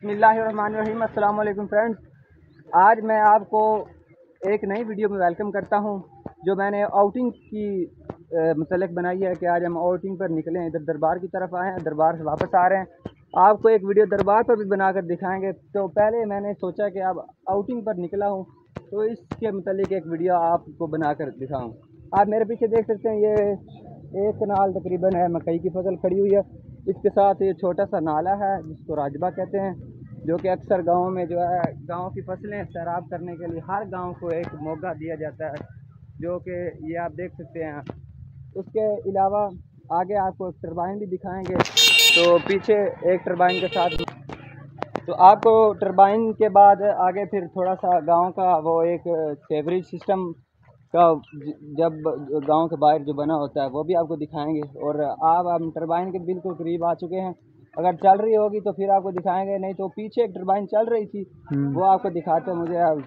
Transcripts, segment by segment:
बिस्मिल्लाहिर्रहमानिर्रहीम। अस्सलाम वालेकुम फ्रेंड्स, आज मैं आपको एक नई वीडियो में वेलकम करता हूं जो मैंने आउटिंग की मतलब बनाई है कि आज हम आउटिंग पर निकले, इधर दरबार की तरफ आए हैं, दरबार से वापस आ रहे हैं। आपको एक वीडियो दरबार पर भी बनाकर दिखाएंगे। तो पहले मैंने सोचा कि अब आउटिंग पर निकला हूँ तो इसके मतलब एक वीडियो आपको बनाकर दिखाऊँ। आप मेरे पीछे देख सकते हैं, ये एक कनाल तकरीबन है, मकई की फसल खड़ी हुई है। इसके साथ ये छोटा सा नाला है जिसको राजबा कहते हैं, जो कि अक्सर गाँव में जो है गाँव की फसलें सैराब करने के लिए हर गाँव को एक मौका दिया जाता है, जो कि ये आप देख सकते हैं। उसके अलावा आगे आपको एक टरबाइन भी दिखाएंगे। तो पीछे एक टरबाइन के साथ, तो आपको टरबाइन के बाद आगे फिर थोड़ा सा गांव का वो एक सेवरेज सिस्टम का जब गांव के बाहर जो बना होता है वो भी आपको दिखाएंगे। और आप हम टरबाइन के बिल्कुल करीब आ चुके हैं। अगर चल रही होगी तो फिर आपको दिखाएंगे, नहीं तो पीछे एक टरबाइन चल रही थी वो आपको दिखाते हैं। मुझे आप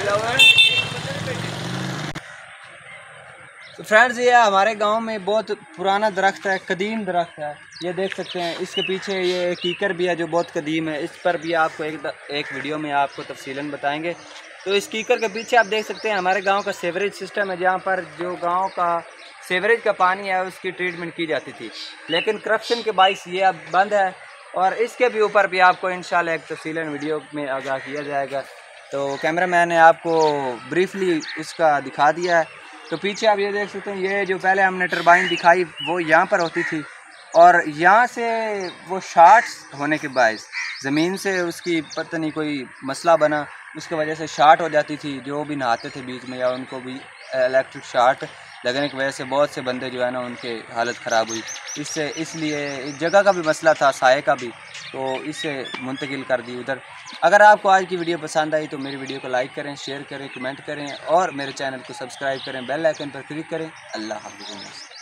तो फ्रेंड्स, ये हमारे गांव में बहुत पुराना दरख्त है, कदीम दरख्त है। ये देख सकते हैं, इसके पीछे ये कीकर भी है जो बहुत कदीम है। इस पर भी आपको एक वीडियो में आपको तफसीलन बताएंगे। तो इस कीकर के पीछे आप देख सकते हैं हमारे गांव का सीवरेज सिस्टम है, जहां पर जो गांव का सीवरेज का पानी है उसकी ट्रीटमेंट की जाती थी, लेकिन करप्शन के बाइस ये अब बंद है। और इसके भी ऊपर भी आपको इंशाल्लाह एक तफसीलन वीडियो में आगाह किया जाएगा। तो कैमरा मैन ने आपको ब्रीफली उसका दिखा दिया है। तो पीछे आप ये देख सकते हैं, ये जो पहले हमने टरबाइन दिखाई वो यहाँ पर होती थी, और यहाँ से वो शार्ट्स होने के बायस ज़मीन से उसकी पता नहीं कोई मसला बना, उसकी वजह से शार्ट हो जाती थी। जो भी नहाते थे बीच में या उनको भी इलेक्ट्रिक शार्ट लगने की वजह से बहुत से बंदे जो है ना उनके हालत ख़राब हुई। इसलिए जगह का भी मसला था, साए का भी, तो इससे मुंतकिल कर दी उधर। अगर आपको आज की वीडियो पसंद आई तो मेरी वीडियो को लाइक करें, शेयर करें, कमेंट करें और मेरे चैनल को सब्सक्राइब करें, बेल आइकन पर क्लिक करें। अल्लाह हाफ़िज़।